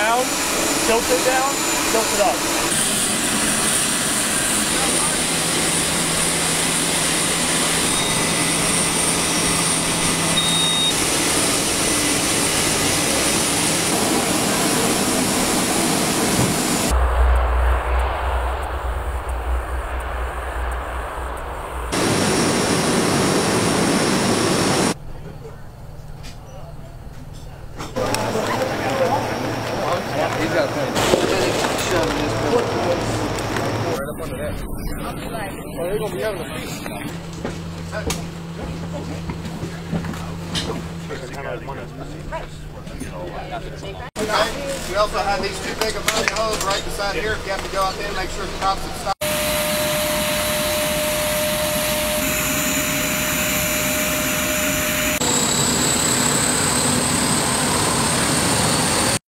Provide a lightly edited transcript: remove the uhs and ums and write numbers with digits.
down, tilt it up. He's got a pen. Right up under that. Oh, they're going to be having a piece. We also have these two big ammonia hoses right beside here. If you have to go out there and make sure the cops have stopped.